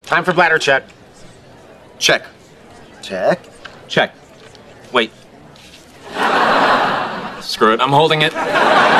Time for bladder check. Check. Check. Check. Wait. Screw it, I'm holding it.